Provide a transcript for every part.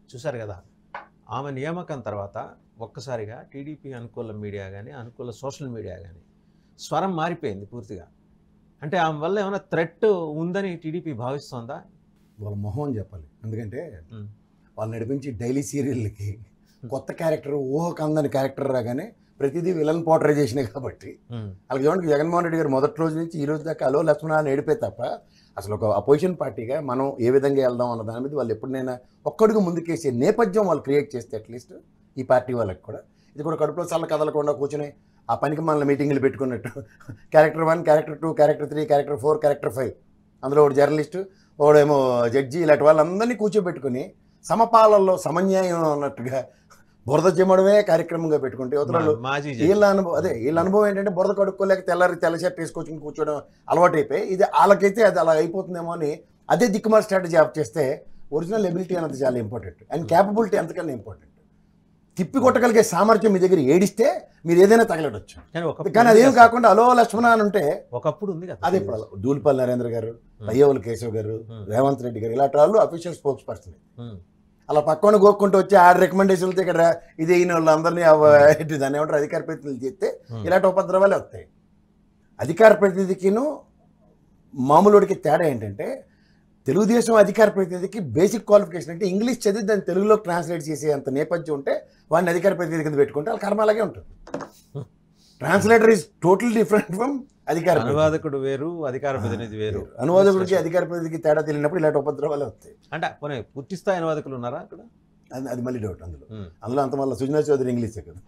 చూసారు కదా, ఆమె నియామకం తర్వాత ఒక్కసారిగా టీడీపీ అనుకూల మీడియా కానీ అనుకూల సోషల్ మీడియా కానీ స్వరం మారిపోయింది పూర్తిగా. అంటే ఆమె వల్ల ఏమైనా థ్రెట్ ఉందని టీడీపీ భావిస్తోందా? వాళ్ళ మొహం అని చెప్పాలి. ఎందుకంటే వాళ్ళు నడిపించి డైలీ సీరియల్కి కొత్త క్యారెక్టర్, ఊహకందని క్యారెక్టర్ రాగానే ప్రతిదీ విలన్ పోర్ట్రేషనే కాబట్టి వాళ్ళకి చూడండి, జగన్మోహన్ రెడ్డి గారు మొదటి రోజు నుంచి ఈ రోజు దాకా అలో లక్ష్మణ అని ఏడిపే తప్ప అసలు ఒక అపోజిషన్ పార్టీగా మనం ఏ విధంగా వెళ్దాం అన్న దాని మీద వాళ్ళు ఎప్పుడైనా ఒక్కడుగు ముందుకేసే నేపథ్యం వాళ్ళు క్రియేట్ చేస్తే అట్లీస్ట్ ఈ పార్టీ వాళ్ళకి కూడా ఇది కూడా కడుపులో చల్ల కదలకుండా కూర్చొని ఆ పనికి మన మీటింగ్లు పెట్టుకున్నట్టు character 1, character 2, character 3, character 4, character 5, అందులో ఒకటి జర్నలిస్టు, ఒకడేమో జడ్జి, ఇలాంటి వాళ్ళందరినీ కూర్చోబెట్టుకుని సమపాలల్లో సమన్యాయం అన్నట్టుగా బురద చెమ్మడమే కార్యక్రమంగా పెట్టుకుంటే యువతలు వీళ్ళ అనుభవం వీళ్ళ అనుభవం ఏంటంటే బురద కడుక్కోలేక తెల్ల షర్ట్ వేసుకొచ్చుకుని కూర్చోవడం అలవాటు అయిపోయి ఇది వాళ్ళకైతే అది అలా అయిపోతుందేమో అని అదే దిక్కుమాల స్ట్రాటజీ ఆఫ్ చేస్తే ఒరిజినల్ ఎబిలిటీ అన్నది చాలా ఇంపార్టెంట్ అండ్ క్యాపబిలిటీ అంతకన్నా ఇంపార్టెంట్. తిప్పి కొట్టగలిగే సామర్థ్యం మీ దగ్గర ఏడిస్తే మీరు ఏదైనా తగలడొచ్చు. కానీ అదేం కాకుండా అలో లక్ష్మణ అని ఉంటే ఒకప్పుడు ఉంది కదా. అదే ఇప్పుడు దూలిపల్లి నరేంద్ర గారు, అయ్యవల్లి కేశవ్ గారు, రేవంత్ రెడ్డి గారు ఇలాంటి వాళ్ళు అఫీషియల్ స్పోక్స్ పర్సన్. అలా పక్కన గోక్కుంటూ వచ్చి ఆ రికమెండేషన్లతో ఇక్కడ ఇది అయిన వాళ్ళందరినీ దాన్ని ఏమంటారు అధికార ప్రతినిధులు చేస్తే ఇలాంటి ఉపద్రవాలే వస్తాయి. అధికార ప్రతినిధికిను మామూలుడికి తేడా ఏంటంటే తెలుగుదేశం అధికార ప్రతినిధికి బేసిక్ క్వాలిఫికేషన్ అంటే ఇంగ్లీష్ చదివి దాన్ని తెలుగులో ట్రాన్స్లేట్ చేసే అంత నేపథ్యం ఉంటే వాడిని అధికార ప్రతినిధి కింద పెట్టుకుంటే వాళ్ళ కర్మ అలాగే ఉంటుంది. Translator is total different from అధికార. అనువాదకుడు వేరు, అధికార ప్రతినిధి వేరు. అనువాదకుడికి అధికార ప్రతినిధికి తేడా తెలియనప్పుడు ఇలాంటి ఉపద్రవాలే వస్తాయి. అంటే పూర్తి స్థాయి అనువాదకులు ఉన్నారా అక్కడ? అది మళ్ళీ డౌట్. అందులో అంత మళ్ళీ సుజనా చౌదరి ఇంగ్లీషే కదా,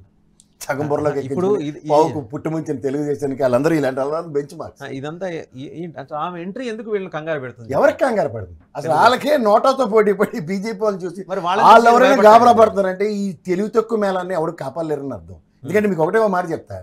సగం బుర్రలోకి ఇప్పుడు పుట్టుముంచిన తెలుగుదేశానికి వాళ్ళందరూ ఇలాంటి వాళ్ళని బెంచ్ మార్క్స్. ఇదంతా ఆమె ఎంట్రీ ఎందుకు వీళ్ళని కంగారు పెడుతుంది? ఎవరికి కంగారు పడుతుంది అసలు? వాళ్ళకే నోటాతో పోటీ పడి బీజేపీ వాళ్ళు చూసి వాళ్ళు ఎవరైనా గాబరా పడుతున్నారంటే ఈ తెలుగు తక్కువ మేళాన్ని ఎవరికి కాపాడలేరని అర్థం. ఎందుకంటే మీకు ఒకటే మాట చెప్తా,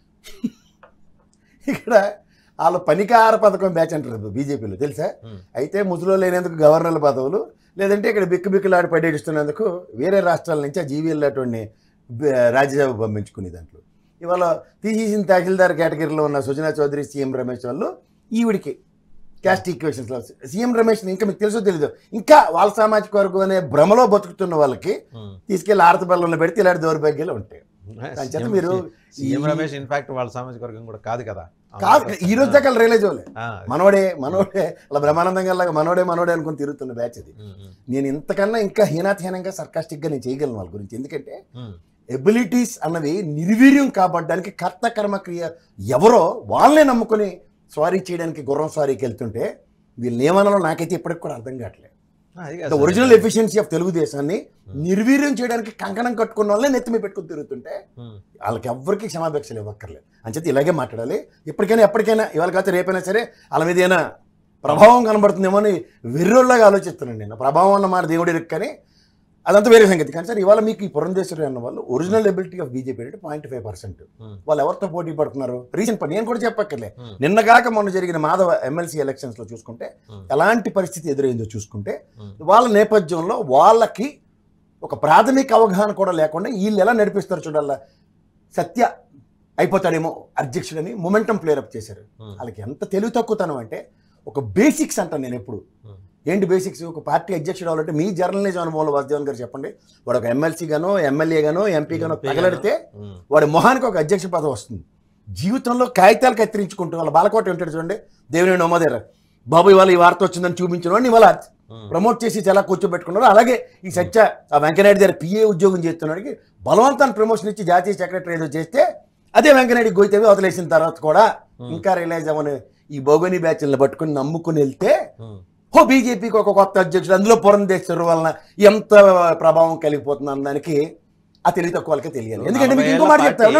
ఇక్కడ వాళ్ళు పనికార పథకం బ్యాచ్ అంటారు బీజేపీలో తెలుసా. అయితే ముసులో లేనందుకు గవర్నర్ల పదవులు, లేదంటే ఇక్కడ బిక్కులాడి పడేస్తున్నందుకు వేరే రాష్ట్రాల నుంచి ఆ జీవీఎల్లాటువంటి రాజ్యసభ పంపించుకునే దాంట్లో ఇవాళ తీసేసిన తహసీల్దార్ కేటగిరీలో ఉన్న సుజనా చౌదరి, సీఎం రమేష్ వాళ్ళు ఈవిడికి క్యాస్ట్ ఈక్వేషన్స్లో సీఎం రమేష్ ఇంకా మీకు తెలుసో తెలీదు ఇంకా వాళ్ళ సామాజిక వర్గం అనే భ్రమలో బతుకుతున్న వాళ్ళకి తీసుకెళ్లి ఆరత బెల్లంలో పెడితే ఇలాంటి దౌర్భాగ్యాలు ఉంటాయి. మీరు సీఎం రమేష్ ఇన్ఫాక్ట్ వాళ్ళ సామాజిక వర్గం కూడా కాదు కదా, కాదు ఈ రోజు దాకా రియలైజ్ అవ్వలే. మనోడే అలా బ్రహ్మానందంగా లాగా మనోడే అనుకుని తిరుగుతున్న బ్యాచ్ అది. నేను ఇంతకన్నా ఇంకా హీనాతహీనంగా సర్కాస్టిక్గా నేను చేయగలను వాళ్ళ గురించి. ఎందుకంటే ఎబిలిటీస్ అన్నవి నిర్వీర్యం కాబట్టడానికి కర్త కర్మ క్రియ ఎవరో వాళ్ళనే నమ్ముకొని స్వారీ చేయడానికి గుర్రం స్వారీకి వెళ్తుంటే వీళ్ళు ఏమన్నాలో నాకైతే ఇప్పటికి కూడా అర్థం కావట్లేదు. ఒరిజినల్ ఎఫిషియన్సీ ఆఫ్ తెలుగుదేశాన్ని నిర్వీర్యం చేయడానికి కంకణం కట్టుకున్న వాళ్ళనే నెత్తిమి పెట్టుకుని తిరుగుతుంటే వాళ్ళకి ఎవరికి క్షమాపేక్షలు ఇవ్వక్కర్లేదు. అంచేత ఇలాగే మాట్లాడాలి. ఎప్పటికైనా ఇవాళ కాదు రేపైనా సరే వాళ్ళ మీద ఏమైనా ప్రభావం కనబడుతుందేమో అని వెర్రోళ్ళగా ఆలోచిస్తున్నాను నేను. ప్రభావం అన్న మాట దేవుడి కానీ అదంతా వేరే సంగతి. కానీ సార్ ఇవాళ మీకు ఈ పురంధేశ్వరి అన్న వాళ్ళు ఒరిజినల్ ఎబిలిటీ ఆఫ్ బీజేపీ అంటే 0.5%. వాళ్ళు ఎవరితో పోటీ పడుతున్నారు రీసెంట్ నేను కూడా చెప్పక్కర్లే. నిన్నగాక మొన్న జరిగిన మాధవ ఎమ్మెల్సీ ఎలక్షన్స్లో చూసుకుంటే ఎలాంటి పరిస్థితి ఎదురైందో చూసుకుంటే వాళ్ళ నేపథ్యంలో వాళ్ళకి ఒక ప్రాథమిక అవగాహన కూడా లేకుండా వీళ్ళు ఎలా నడిపిస్తారు చూడాల. సత్య అయిపోతాడేమో అధ్యక్షుడని మొమెంటం ప్లేరప్ చేశారు. వాళ్ళకి ఎంత తెలివి తక్కువతనం అంటే ఒక బేసిక్స్ అంటాను నేను ఎప్పుడు. ఏంటి బేసిక్స్? ఒక పార్టీ అధ్యక్షుడు అవ్వాలంటే మీ జర్నలిజం అనుభవంలో వాసుదేవన్ గారు చెప్పండి. వాడు ఒక ఎమ్మెల్సీ గానో ఎమ్మెల్యే గానో ఎంపీ గానో తగలడితే వాడి మొహానికి ఒక అధ్యక్ష పదవి వస్తుంది. జీవితంలో కాగితాలు కత్తిరించుకుంటూ వాళ్ళ బాలకోట ఉంటాడు చూడండి, దేవుని నమ్మదేరా బాబు ఇవాళ ఈ వార్త వచ్చిందని చూపించిన వాడిని ఇవాళ ప్రమోట్ చేసి చాలా కూర్చోబెట్టుకున్నారు. అలాగే ఈ సత్య ఆ వెంకయ్యనాయుడు దగ్గర పిఏ ఉద్యోగం చేస్తున్నాడికి బలవంతాన్ని ప్రమోషన్ ఇచ్చి జాతీయ సెక్రటరీ ఏదో చేస్తే అదే వెంకయ్యనాయుడికి గోయితేవి వదిలేసిన తర్వాత కూడా ఇంకా రియలైజ్ అవ్వని ఈ బోగని బ్యాచ్లను పట్టుకుని నమ్ముకుని వెళ్తే బీజేపీకి ఒక కొత్త అధ్యక్షుడు అందులో పురంధేశ్వరి వలన ఎంత ప్రభావం కలిగిపోతుంది అన్నదానికి ఆ తెలివి తక్కువ వాళ్ళకే తెలియాలి. ఎందుకంటే మీకు ఇంకో మాట చెప్తాను,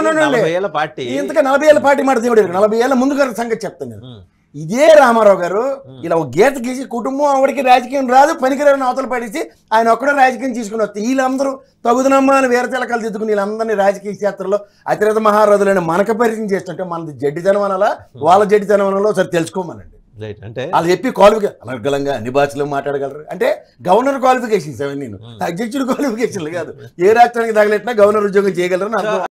ఇంతగా 40 ఏళ్ళ పార్టీ మాట దేవుడు 40 ఏళ్ళ ముందు గారి సంగతి చెప్తాను నేను. ఇదే రామారావు గారు ఇలా ఒక గీత గీసి కుటుంబం ఆవిడికి రాజకీయం రాదు పనికిరాని అవతల పడేసి ఆయన ఒక్కడే రాజకీయం తీసుకుని వస్తే వీళ్ళందరూ తగుదనమ్మా అని వేరే తెలకాలు దిద్దుకుని వీళ్ళందరినీ రాజకీయ క్షేత్రంలో అతిరథ మహారాజులైన మనకు పరిచయం చేస్తుంటే మనది జడ్డితనం అనాలా వాళ్ళ జడ్డితనం అనాలో సరే తెలుసుకోమనండి. అంటే వాళ్ళు చెప్పి క్వాలిఫికేషన్ అనర్గలంగా అన్ని భాషలు మాట్లాడగలరు అంటే గవర్నర్ క్వాలిఫికేషన్స్ అవన్నీ, అధ్యక్షుడు క్వాలిఫికేషన్లు కాదు. ఏ రాష్ట్రానికి తగలెట్టినా గవర్నర్ ఉద్యోగం చేయగలరు.